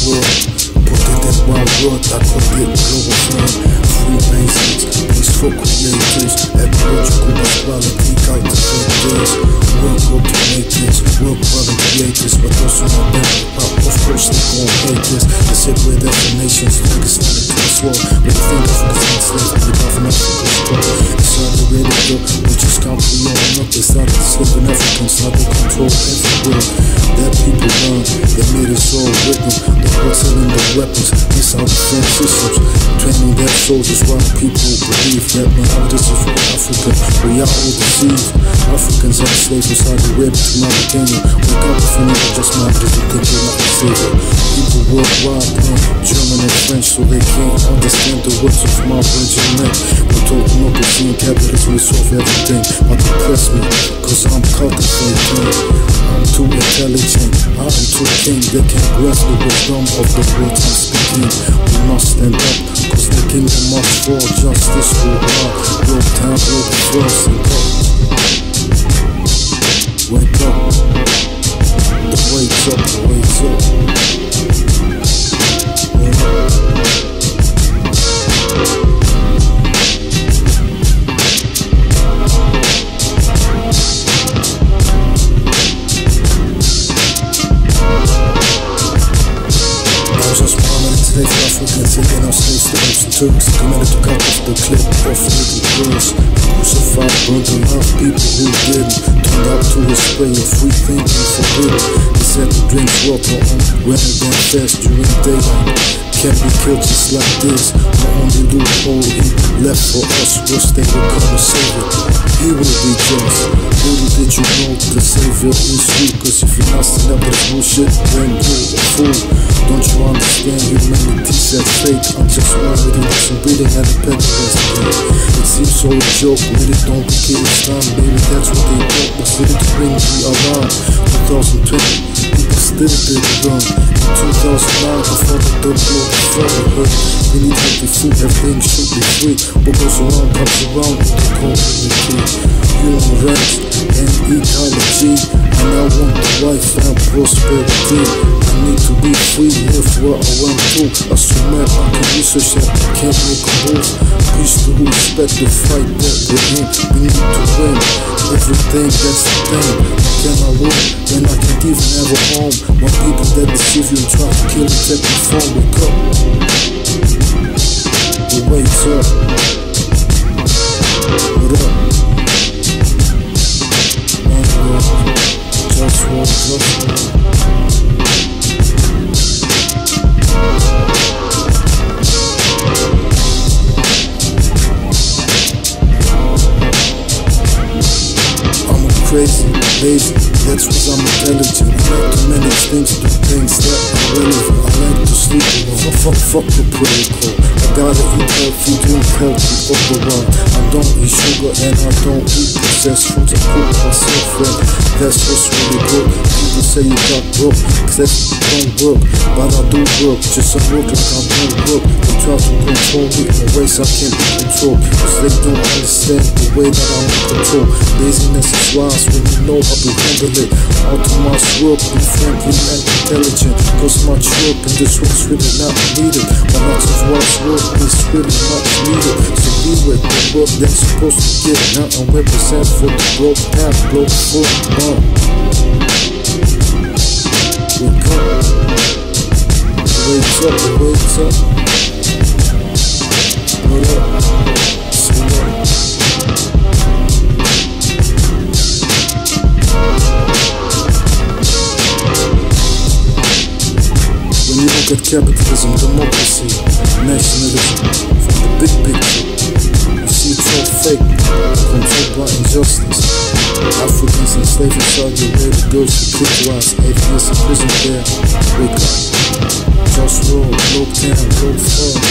world. Put it in one word, I call it global firm. Free basics, peaceful creators. Ecological equality, guide to great days. Work automators, work brother creators. But also not better pop, of course they gon' hate this. They separate destinations, Pakistan and JustWar. But the thing is, it's not slave to the government for control. It's underrated though, we just can't be on up. They started slipping Africans, now they control everywhere. That people learn, they made us all written. The courts selling the weapons, missile defense systems. Training their soldiers while people believe that now this is for Africa. We are all deceived. Africans are slaves inside the rib to Mauritania. Wake up if you never just mind, just think you're not a savior. People worldwide learn German and French so they can't understand the words of my regiment. But told democracy and capitalism will solve everything. But depress me, cause I'm cultivating. I'm too intelligent, I am too king. They can't grasp the wisdom of the words I'm speaking. We must stand up, cause the kingdom must fall. Justice will rise, your time will be first and up. Wake up, the wake's up, the wake's up. Slave Africans taking our slaves to Arabs and Turks, committed to cut off the clip of little girls. Crucified, burned alive, people who didn't. Turned out to a spray of free thinking forbidden. They said to drink water on running down fast during daylight. Can't be killed just like this. The only loophole he left for us was they would come and save it. He will be just. Little did you know the savior is you. Cause if you're not standing up to bullshit, then you're a fool. Don't you understand humanity's at stake? I'm just wondering if some breathing at a pet restaurant. It seems so a joke, really don't think it's time. Maybe that's what they thought was really to bring me around. 2020, people still didn't run. In 2009, before the third blow, before we heard we need healthy food, everything should be free. What goes around comes around, with the community. Human rights and ecology, and I want the life and prosperity. I need to be free, live where I want to. Assume I can research that I can't make a move. Peace to respect the fight that we're in. We need to win everything, that's the thing. Can I win when I can't even have a home? My people that deceive you and try to kill and take your phone. Wake up, the wake's up. What up? OneLove, JustWar, JustWar. Crazy, lazy, that's cause I'm intelligent. I like to manage things, do things that are relevant. I like to sleep alone, fuck the protocol. I gotta eat healthy, drink healthy, overall. I don't eat sugar and I don't eat processed foods. I cook myself, and that's what's really good. People say you got broke, cause that don't work. But I do work, just I work like I don't work. They try to control me in ways I can't be controlled. Cause they don't understand the way that I'm in control. Laziness is wise when you know how to handle it. All too much work, be friendly and intelligent. Cause much work in this world's really not needed. But not as much work is really much needed. So be with the work that's supposed to get now and represent for the broke path, Globalfirm. Wake up, wake's up, the wake's up. What up, say what? When you look at capitalism, democracy, nationalism, from the big picture, you see it's all fake, controlled by injustice. Africans enslaved inside your way, the girls who kidnapped, atheists in prison there. Wake up, JustWar, GlobalFirm2000.